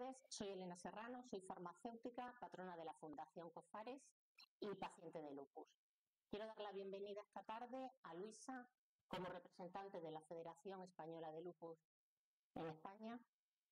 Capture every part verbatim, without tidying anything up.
tardes, soy Elena Serrano, soy farmacéutica, patrona de la Fundación COFARES y paciente de lupus. Quiero dar la bienvenida esta tarde a Luisa como representante de la Federación Española de Lupus en España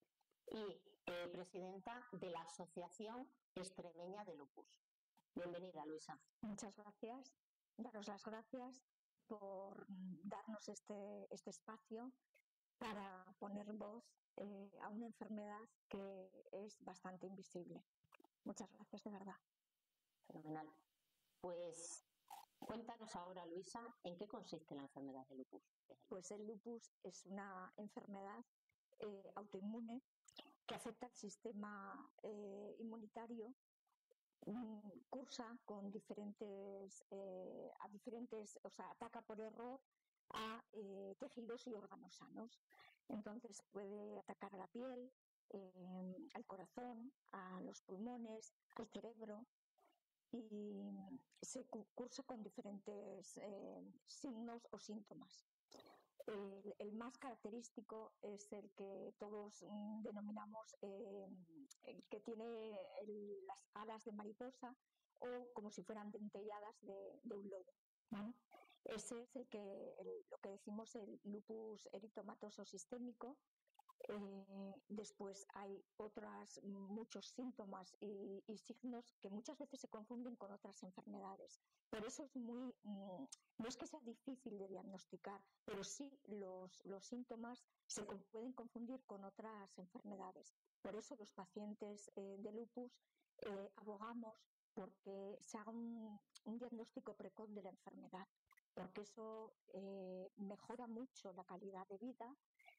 y eh, presidenta de la Asociación Extremeña de Lupus. Bienvenida, Luisa. Muchas gracias. Daros las gracias por darnos este, este espacio para poner voz eh, a una enfermedad que es bastante invisible. Muchas gracias, de verdad. Fenomenal. Pues cuéntanos ahora, Luisa, ¿en qué consiste la enfermedad de lupus? Pues el lupus es una enfermedad eh, autoinmune que afecta al sistema eh, inmunitario, um, cursa con diferentes, eh, a diferentes, o sea, ataca por error a eh, tejidos y órganos sanos. Entonces puede atacar a la piel, eh, al corazón, a los pulmones, al cerebro, y se cursa con diferentes eh, signos o síntomas. El, el más característico es el que todos mm, denominamos eh, el que tiene el, las alas de mariposa o como si fueran dentelladas de, de un lobo, ¿no? Ese es el que, el, lo que decimos el lupus eritematoso sistémico. Eh, después hay otros muchos síntomas y, y signos que muchas veces se confunden con otras enfermedades. Por eso es muy, no es que sea difícil de diagnosticar, pero sí los, los síntomas se pueden confundir con otras enfermedades. Por eso los pacientes eh, de lupus eh, abogamos porque se haga un, un diagnóstico precoz de la enfermedad, porque eso eh, mejora mucho la calidad de vida,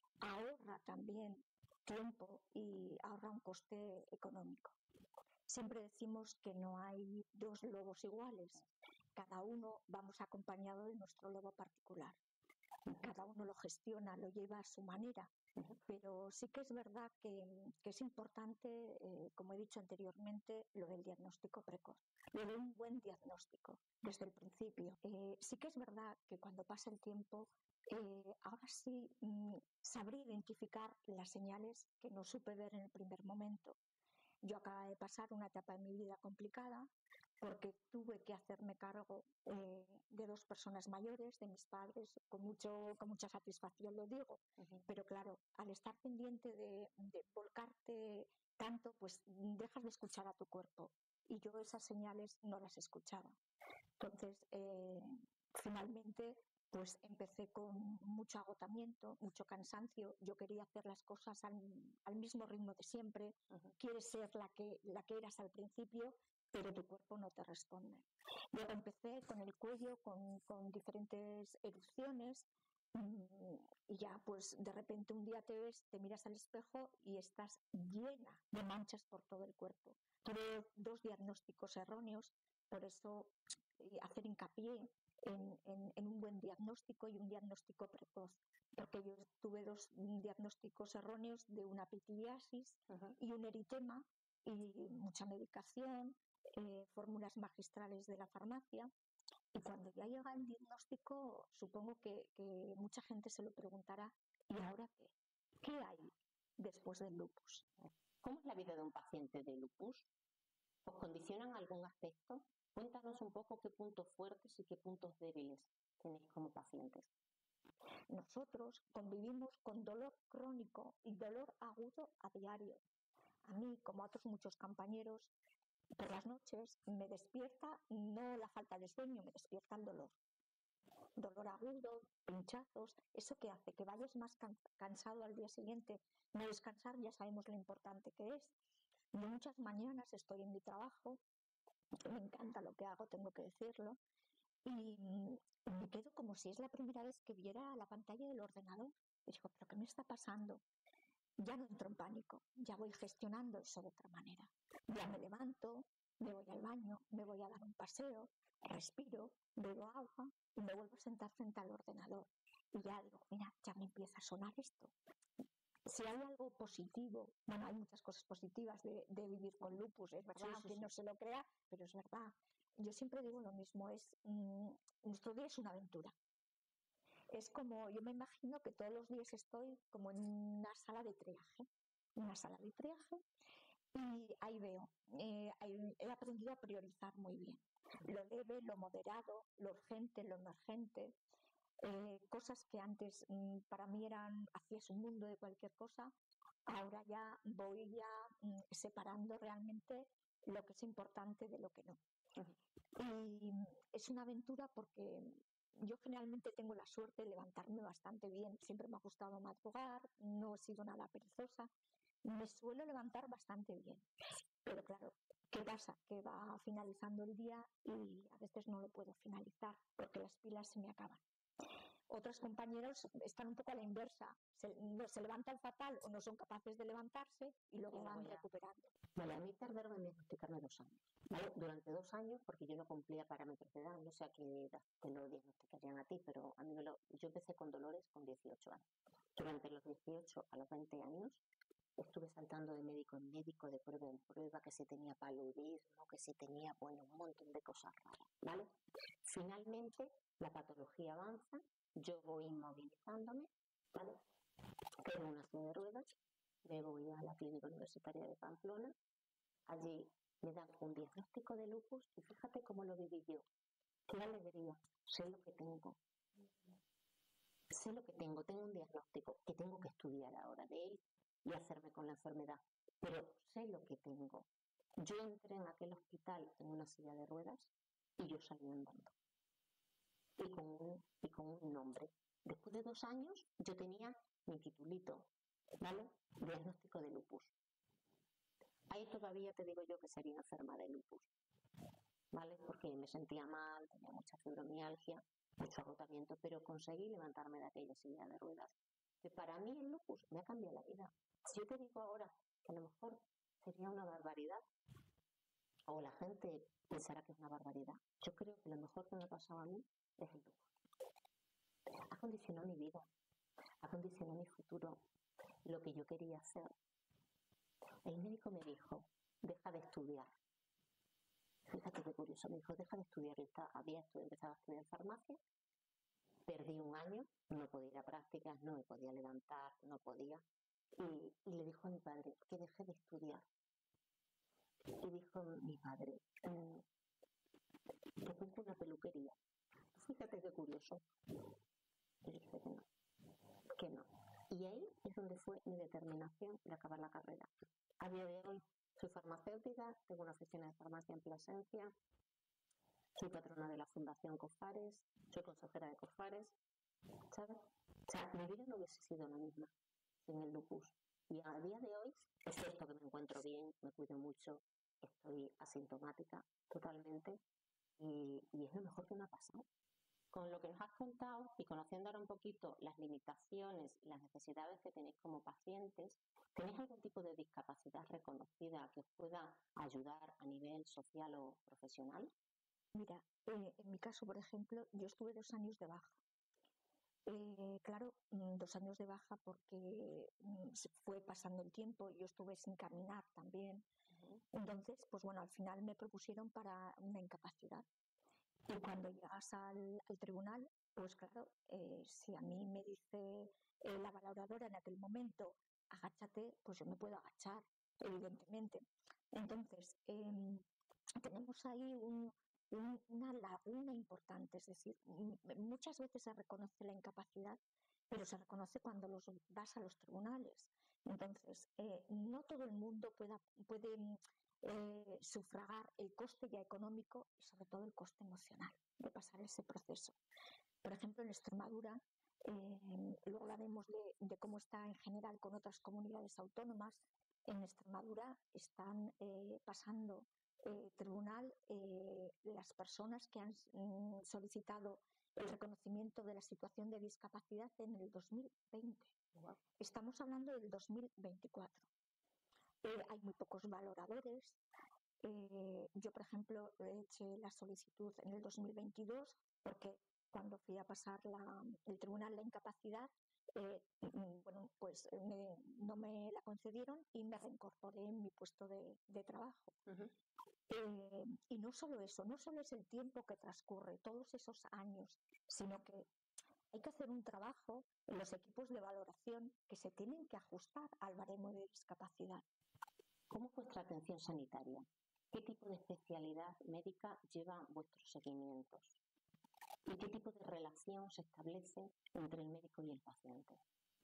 ahorra también tiempo y ahorra un coste económico. Siempre decimos que no hay dos lobos iguales, cada uno vamos acompañado de nuestro lobo particular. Cada uno lo gestiona, lo lleva a su manera, pero sí que es verdad que, que es importante, eh, como he dicho anteriormente, lo del diagnóstico precoz, lo de un buen diagnóstico desde el principio. Eh, sí que es verdad que cuando pasa el tiempo, eh, ahora sí mmm, sabré identificar las señales que no supe ver en el primer momento. Yo acabo de pasar una etapa en mi vida complicada porque tuve que hacerme cargo eh, de dos personas mayores, de mis padres, con, mucho, con mucha satisfacción lo digo, uh-huh. Pero claro, al estar pendiente de, de volcarte tanto, pues dejas de escuchar a tu cuerpo y yo esas señales no las escuchaba. Entonces, eh, finalmente, pues empecé con mucho agotamiento, mucho cansancio. Yo quería hacer las cosas al, al mismo ritmo de siempre. Uh-huh. Quieres ser la que, la que eras al principio, pero tu cuerpo no te responde. Luego empecé con el cuello, con, con diferentes erupciones, mmm, y ya pues de repente un día te ves, te miras al espejo y estás llena de manchas por todo el cuerpo. Tuve dos diagnósticos erróneos, por eso eh, hacer hincapié En, en, en un buen diagnóstico y un diagnóstico precoz, porque yo tuve dos diagnósticos erróneos de una pitiliasis uh-huh. y un eritema y mucha medicación, eh, fórmulas magistrales de la farmacia, y cuando ya llega el diagnóstico supongo que, que mucha gente se lo preguntará, ¿y ahora qué? ¿Qué hay después del lupus? ¿Cómo es la vida de un paciente de lupus? ¿Os condicionan algún aspecto? Cuéntanos un poco qué puntos fuertes y qué puntos débiles tenéis como pacientes. Nosotros convivimos con dolor crónico y dolor agudo a diario. A mí, como a otros muchos compañeros, por las noches me despierta no la falta de sueño, me despierta el dolor. Dolor agudo, pinchazos, eso que hace que vayas más cansado al día siguiente. No descansar ya sabemos lo importante que es. Yo muchas mañanas estoy en mi trabajo, me encanta lo que hago, tengo que decirlo, y me quedo como si es la primera vez que viera la pantalla del ordenador. Y digo, ¿pero qué me está pasando? Ya no entro en pánico, ya voy gestionando eso de otra manera. Ya me levanto, me voy al baño, me voy a dar un paseo, respiro, bebo agua y me vuelvo a sentar frente al ordenador. Y ya digo, mira, ya me empieza a sonar esto. Si hay algo positivo, bueno, hay muchas cosas positivas de, de vivir con lupus, es verdad, sí, sí, aunque sí. No se lo crea, pero es verdad. Yo siempre digo lo mismo, es mmm, nuestro día es una aventura. Es como, yo me imagino que todos los días estoy como en una sala de triaje una sala de triaje, y ahí veo, eh, he aprendido a priorizar muy bien lo leve, lo moderado, lo urgente, lo emergente, eh, cosas que antes mmm, para mí eran, hacías un mundo de cualquier cosa, ahora ya voy ya mmm, separando realmente lo que es importante de lo que no. Y es una aventura porque yo generalmente tengo la suerte de levantarme bastante bien, siempre me ha gustado madrugar, no he sido nada perezosa, me suelo levantar bastante bien, pero claro, ¿qué pasa? Que va finalizando el día y a veces no lo puedo finalizar porque las pilas se me acaban. Otros compañeros están un poco a la inversa, se, no, se levantan fatal o no son capaces de levantarse y luego van recuperando. Vale, a mí tardaron en diagnosticarme dos años, ¿vale? Durante dos años, porque yo no cumplía parámetros de edad, no sé a qué edad te lo diagnosticarían a ti, pero a mí me lo, yo empecé con dolores con dieciocho años. Durante los dieciocho a los veinte años estuve saltando de médico en médico, de prueba en prueba, que se tenía paludismo, que se tenía, bueno, un montón de cosas raras, ¿vale? Finalmente, la patología avanza, yo voy inmovilizándome, ¿vale? Tengo una silla de ruedas, me voy a la clínica universitaria de Pamplona, allí me dan un diagnóstico de lupus y fíjate cómo lo viví yo. Qué alegría, sé lo que tengo. Sé lo que tengo, tengo un diagnóstico que tengo que estudiar ahora de él y hacerme con la enfermedad, pero sé lo que tengo. Yo entré en aquel hospital en una silla de ruedas y yo salí andando. Y con un, y con un nombre. Después de dos años yo tenía mi titulito, ¿vale? Diagnóstico de lupus. Ahí todavía te digo yo que sería enferma de lupus, ¿vale? Porque me sentía mal, tenía mucha fibromialgia, mucho agotamiento, pero conseguí levantarme de aquella silla de ruedas. Que para mí el lupus me ha cambiado la vida. Si yo te digo ahora que a lo mejor sería una barbaridad, o la gente pensará que es una barbaridad, yo creo que lo mejor que me ha pasado a mí es el lupus. Ha condicionado mi vida, ha condicionado mi futuro, lo que yo quería hacer. El médico me dijo, deja de estudiar. Fíjate qué curioso, me dijo, deja de estudiar. Yo estaba, había empezado a estudiar farmacia, perdí un año, no podía ir a prácticas, no me podía levantar, no podía. Y, y le dijo a mi padre que deje de estudiar. Y dijo mi padre, mmm, te pongo una peluquería. Fíjate qué curioso. Y dije que no, que no. Y ahí es donde fue mi determinación de acabar la carrera. A día de hoy soy farmacéutica, tengo una oficina de farmacia en Plasencia, soy patrona de la Fundación COFARES, soy consejera de COFARES, ¿sabes? O sea, mi vida no hubiese sido la misma sin el lupus. Y a día de hoy, es cierto que me encuentro bien, me cuido mucho, estoy asintomática totalmente y, y es lo mejor que me ha pasado. Con lo que nos has contado y conociendo ahora un poquito las limitaciones y las necesidades que tenéis como pacientes, ¿tenéis algún tipo de discapacidad reconocida que os pueda ayudar a nivel social o profesional? Mira, eh, en mi caso, por ejemplo, yo estuve dos años de baja. Eh, claro, dos años de baja porque mmm, se fue pasando el tiempo, yo estuve sin caminar también. Uh-huh. Entonces, pues bueno, al final me propusieron para una incapacidad. Y cuando llegas al, al tribunal, pues claro, eh, si a mí me dice eh, la valoradora en aquel momento, agáchate, pues yo me puedo agachar, evidentemente. Entonces, eh, tenemos ahí un, un, una laguna importante, es decir, muchas veces se reconoce la incapacidad, pero se reconoce cuando los vas a los tribunales. Entonces, eh, no todo el mundo pueda, puede eh, sufragar el coste ya económico y sobre todo el coste emocional de pasar ese proceso. Por ejemplo, en Extremadura, eh, luego hablaremos de, de cómo está en general con otras comunidades autónomas. En Extremadura están eh, pasando eh, tribunal eh, las personas que han mm, solicitado el reconocimiento de la situación de discapacidad en el dos mil veinte. Wow. Estamos hablando del dos mil veinticuatro. Eh, hay muy pocos valoradores. Eh, yo, por ejemplo, eché la solicitud en el dos mil veintidós porque cuando fui a pasar la, el tribunal la incapacidad, eh, bueno, pues me, no me la concedieron y me reincorporé en mi puesto de, de trabajo. Uh-huh. Eh, y no solo eso, no solo es el tiempo que transcurre, todos esos años, sino que hay que hacer hacer un trabajo en los equipos de valoración que se tienen que ajustar al baremo de discapacidad. ¿Cómo es vuestra atención sanitaria? ¿Qué tipo de especialidad médica lleva vuestros seguimientos? ¿Y qué tipo de relación se establece entre el médico y el paciente?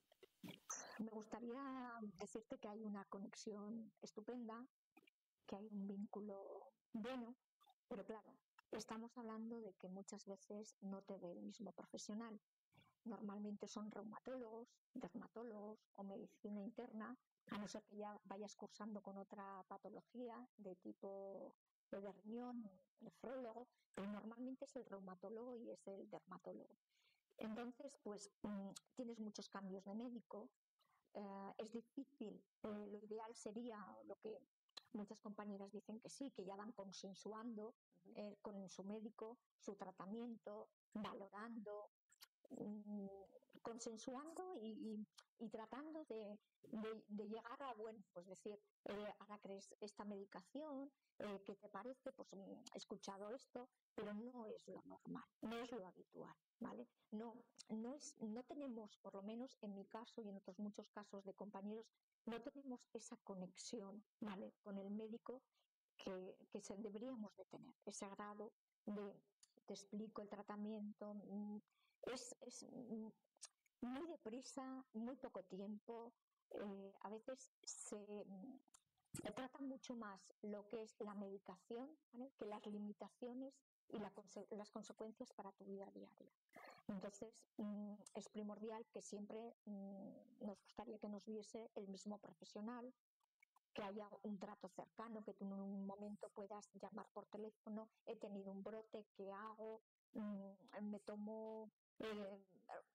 Me gustaría decirte que hay una conexión estupenda, que hay un vínculo bueno, pero claro, estamos hablando de que muchas veces no te ve el mismo profesional. Normalmente son reumatólogos, dermatólogos o medicina interna, a no ser que ya vayas cursando con otra patología de tipo de riñón, nefrólogo, pero normalmente es el reumatólogo y es el dermatólogo. Entonces, pues mmm, tienes muchos cambios de médico, eh, es difícil, eh, lo ideal sería lo que muchas compañeras dicen que sí, que ya van consensuando eh, con su médico su tratamiento, valorando, mmm, consensuando y, y, y tratando de, de, de llegar a, bueno, pues decir, eh, ahora crees esta medicación, eh, ¿qué te parece? Pues mmm, he escuchado esto, pero no es lo normal, no es lo habitual, ¿vale? No, no, es, no tenemos, por lo menos en mi caso y en otros muchos casos de compañeros, no tenemos esa conexión, ¿vale?, con el médico que, que se, deberíamos de tener, ese grado de te explico el tratamiento, mmm, es, es mmm, muy deprisa, muy poco tiempo, eh, a veces se, se trata mucho más lo que es la medicación, ¿vale?, que las limitaciones y la conse- las consecuencias para tu vida diaria. Entonces, mmm, es primordial que siempre mmm, nos gustaría que nos viese el mismo profesional, que haya un trato cercano, que tú en un momento puedas llamar por teléfono, he tenido un brote, ¿qué hago? Mm, me tomo, eh,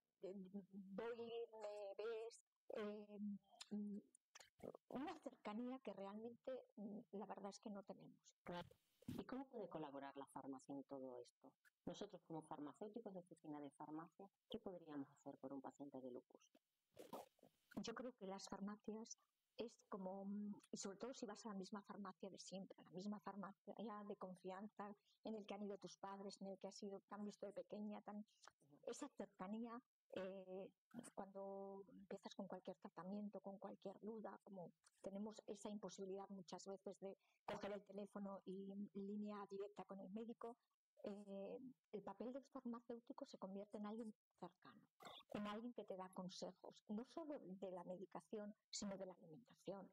voy, me ves, eh, mm, una cercanía que realmente mm, la verdad es que no tenemos. ¿Y cómo puede colaborar la farmacia en todo esto? Nosotros, como farmacéuticos de oficina de farmacia, ¿qué podríamos hacer por un paciente de lupus? Yo creo que las farmacias es como, y sobre todo si vas a la misma farmacia de siempre, a la misma farmacia de confianza en el que han ido tus padres, en el que has ido, que han visto de pequeña, tan, esa cercanía, eh, cuando empiezas con cualquier tratamiento, con cualquier duda, como tenemos esa imposibilidad muchas veces de coger el teléfono y línea directa con el médico, eh, el papel del farmacéutico se convierte en alguien cercano, en alguien que te da consejos, no solo de la medicación, sino de la alimentación,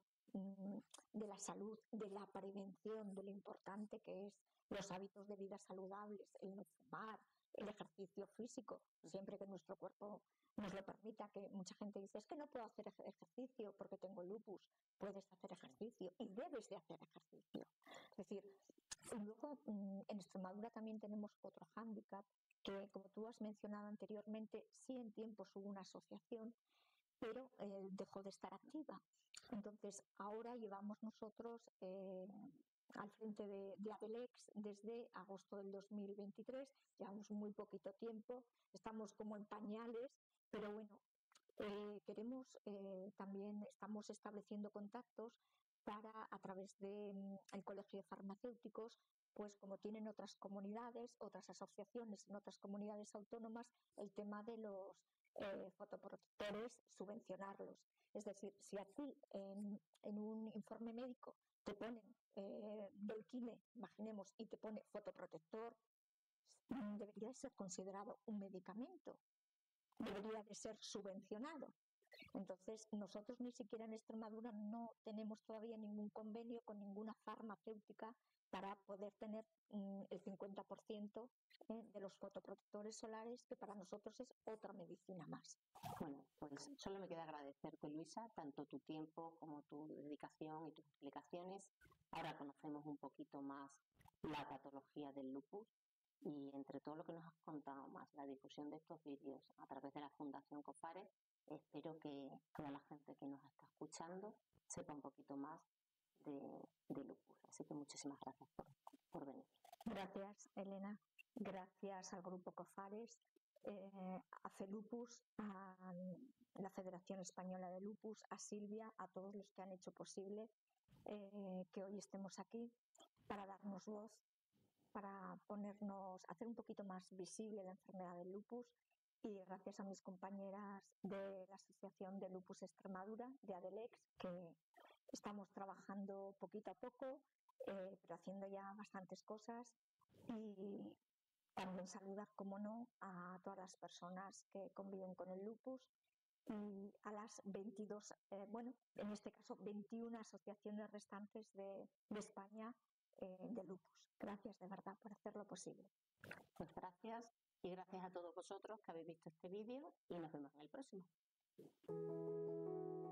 de la salud, de la prevención, de lo importante que es los hábitos de vida saludables, el no fumar, el ejercicio físico, siempre que nuestro cuerpo nos lo permita, que mucha gente dice, es que no puedo hacer ejercicio porque tengo lupus. Puedes hacer ejercicio y debes de hacer ejercicio. Es decir, y luego en Extremadura también tenemos otro hándicap, que como tú has mencionado anteriormente, sí en tiempos hubo una asociación, pero eh, dejó de estar activa. Entonces, ahora llevamos nosotros eh, al frente de, de Abelex desde agosto del dos mil veintitrés, llevamos muy poquito tiempo, estamos como en pañales, pero bueno, eh, queremos, eh, también estamos estableciendo contactos para, a través del de, Colegio de Farmacéuticos, pues como tienen otras comunidades, otras asociaciones en otras comunidades autónomas, el tema de los eh, fotoprotectores, subvencionarlos. Es decir, si a ti en, en un informe médico te ponen eh, Dolquine, imaginemos, y te pone fotoprotector, debería de ser considerado un medicamento, debería de ser subvencionado. Entonces, nosotros ni siquiera en Extremadura no tenemos todavía ningún convenio con ninguna farmacéutica para poder tener mm, el cincuenta por ciento eh, de los fotoprotectores solares, que para nosotros es otra medicina más. Bueno, pues solo me queda agradecerte, Luisa, tanto tu tiempo como tu dedicación y tus explicaciones. Ahora conocemos un poquito más la patología del lupus y entre todo lo que nos has contado, más la difusión de estos vídeos a través de la Fundación COFARES, espero que toda la gente que nos está escuchando sepa un poquito más de, de lupus. Así que muchísimas gracias por, por venir. Gracias, Elena. Gracias al Grupo COFARES, eh, a FELUPUS, a la Federación Española de Lupus, a Silvia, a todos los que han hecho posible eh, que hoy estemos aquí para darnos voz, para ponernos, hacer un poquito más visible la enfermedad del lupus y gracias a mis compañeras de la Asociación de Lupus Extremadura, de ADELEX, que estamos trabajando poquito a poco, eh, pero haciendo ya bastantes cosas. Y también saludar, como no, a todas las personas que conviven con el lupus y a las veintidós, eh, bueno, en este caso veintiuna asociaciones restantes de, de España eh, de lupus. Gracias de verdad por hacerlo posible. Pues gracias, y gracias a todos vosotros que habéis visto este vídeo, y nos vemos en el próximo.